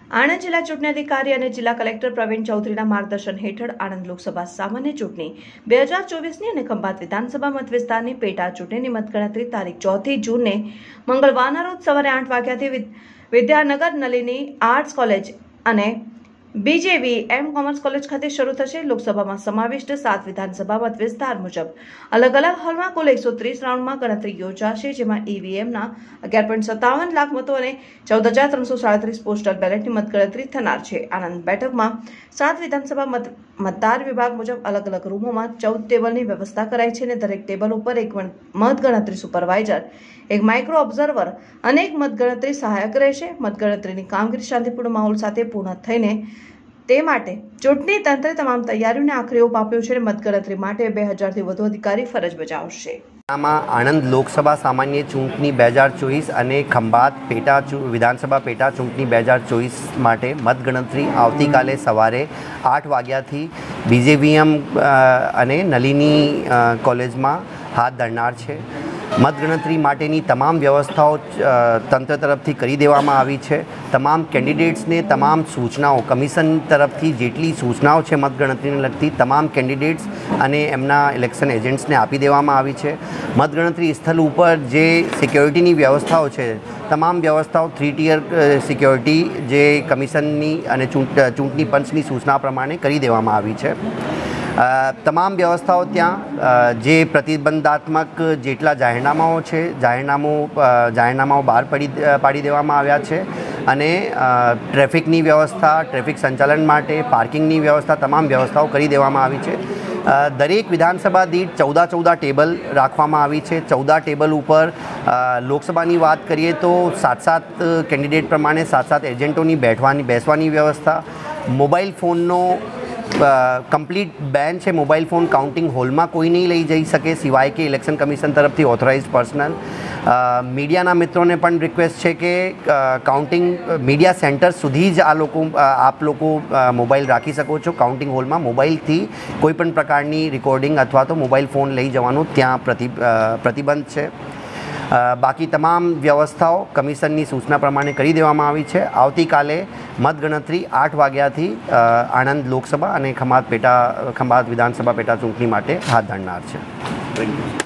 આણંદ જિલ્લા ચૂંટણી અધિકારી અને જિલ્લા કલેક્ટર પ્રવીણ ચૌધરીના માર્ગદર્શન હેઠળ આણંદ લોકસભા સામાન્ય ચૂંટણી 2024ની અને ખંભાત વિધાનસભા મતવિસ્તારની પેટા ચૂંટણીની મતગણતરી તારીખ 4 જૂનને મંગળવારના રોજ સવારે 8 વાગ્યાથી વિદ્યાનગર નલિની આર્ટ્સ કોલેજ અને BJVM કોમર્સ કોલેજ ખાતે શરૂ થશે। લોકસભામાં સમાવિષ્ટ 7 વિધાનસભા મત વિસ્તાર મુજબ અલગ અલગ હોલમાં કુલ 130 રાઉન્ડમાં ગણતરી યોજાશે, જેમાં EVMના 11.57 લાખ મતો અને 14,337 પોસ્ટલ બેલેટની મતગણતરી થનાર છે। આણંદ બેઠકમાં 7 વિધાનસભા મતદાર વિભાગ મુજબ અલગ અલગ રૂમોમાં 14 ટેબલની વ્યવસ્થા કરાઈ છે અને દરેક ટેબલ ઉપર એક મતગણતરી સુપરવાઇઝર, એક માઇક્રો ઓબ્ઝર્વર અને એક મતગણતરી સહાયક રહેશે। મતગણતરીની કામગીરી શાંતિપૂર્ણ માહોલ સાથે પૂર્ણ થઈને તે માટે ચૂંટણી તંત્રે તમામ તૈયારીઓને આખરી ઓપ આપ્યો છે અને મતગણતરી માટે 2000થી વધુ અધિકારી ફરજ બજાવશે। આણંદ લોકસભા સામાન્ય ચૂંટણી 2024 અને ખંભાત વિધાનસભા પેટા ચૂંટણી 2024 માટે મતગણતરી આવતીકાલે સવારે 8 વાગ્યાથી BJVM અને નલિની કોલેજમાં હાથ ધરનાર છે। મતગણતરી માટેની તમામ વ્યવસ્થાઓ તંત્ર તરફથી કરી દેવામાં આવી છે। તમામ કેન્ડિડેટ્સને તમામ સૂચનાઓ કમિશન તરફથી જેટલી સૂચનાઓ છે મતગણતરીને લગતી તમામ કેન્ડિડેટ્સ અને એમના ઇલેક્શન એજન્ટ્સને આપી દેવામાં આવી છે। મતગણતરી સ્થળ ઉપર જે સિક્યોરિટીની વ્યવસ્થાઓ છે તમામ વ્યવસ્થાઓ 3 ટિયર સિક્યોરિટી જે કમિશનની અને ચૂંટણી પંચની સૂચના પ્રમાણે કરી દેવામાં આવી છે। તમામ વ્યવસ્થાઓ ત્યાં જે પ્રતિબંધાત્મક જેટલા જાહેરનામાઓ છે જાહેરનામાઓ બહાર પાડી દેવામાં આવ્યા છે અને ટ્રાફિકની વ્યવસ્થા, ટ્રાફિક સંચાલન માટે પાર્કિંગની વ્યવસ્થા તમામ વ્યવસ્થાઓ કરી દેવામાં આવી છે। દરેક વિધાનસભા દીઠ 14 ટેબલ રાખવામાં આવી છે। 14 ટેબલ ઉપર લોકસભાની વાત કરીએ તો 7 કેન્ડિડેટ પ્રમાણે 7 એજન્ટોની બેસવાની વ્યવસ્થા। મોબાઈલ ફોનનો કમ્પ્લીટ બેન છે। મોબાઈલ ફોન કાઉન્ટિંગ હોલમાં કોઈ નહીં લઈ જઈ શકે સિવાય કે ઇલેક્શન કમિશન તરફથી ઓથોરાઇઝ પર્સનલ। મીડિયાના મિત્રોને પણ રિક્વેસ્ટ છે કે કાઉન્ટિંગ મીડિયા સેન્ટર સુધી જ આપ લોકો મોબાઈલ રાખી શકો છો। કાઉન્ટિંગ હોલમાં મોબાઈલથી કોઈ પણ પ્રકારની રેકોર્ડિંગ અથવા તો મોબાઈલ ફોન લઈ જવાનું ત્યાં પ્રતિબંધ છે। બાકી તમામ વ્યવસ્થાઓ કમિશનની સૂચના પ્રમાણે કરી દેવામાં આવી છે। આવતીકાલે મતગણતરી 8 વાગ્યાથી આણંદ લોકસભા અને ખંભાત વિધાનસભા પેટા ચૂંટણી માટે હાથ ધરનાર છે।